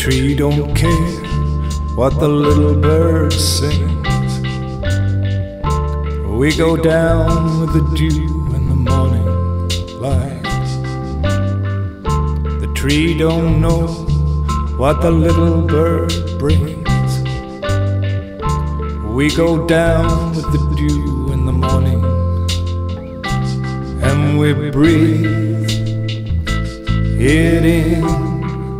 tree don't care what the little bird sings. We go down with the dew in the morning light. The tree don't know what the little bird brings. We go down with the dew in the morning, and we breathe it in.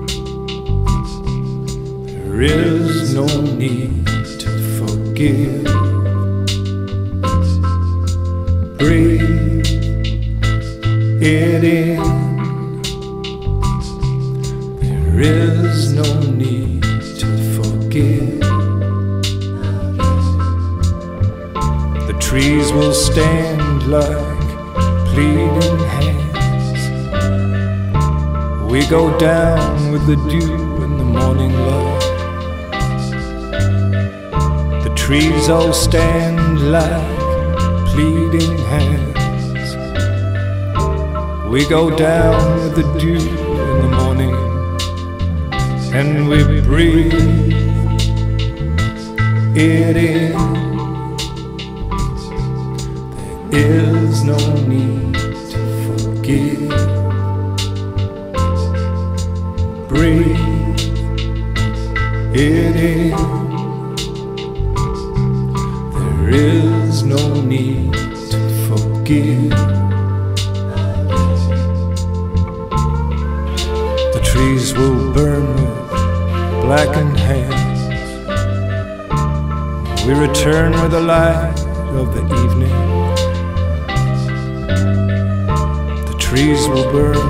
There is no need to forgive. Breathe it in. There is no need to forgive. The trees will stand like pleading hands. We go down with the dew in the morning light. The trees all stand like pleading hands. We go down with the dew in the morning, and we breathe it in. There is no need to forgive. Breathe it in. There is no need to forgive. The trees will burn with blackened hands. We return with the light of the evening. The trees will burn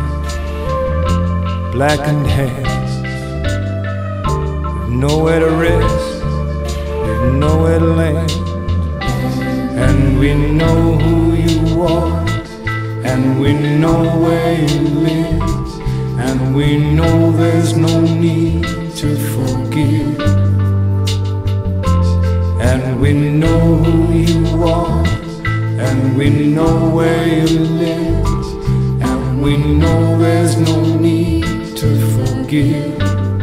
with blackened hands. We've nowhere to rest, we've nowhere to land. And we know who you are, and we know where you live, and we know there's no need to forgive. And we know who you are, and we know where you live, and we know there's no need to forgive.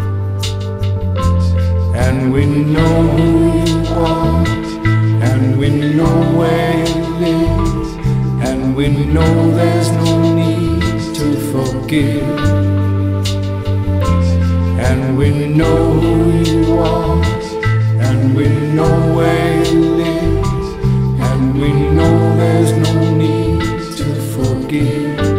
And we know who you are, and we know where you live, and we know there's no need to forgive. And we know who you are, and we know where you live, and we know there's no need to forgive.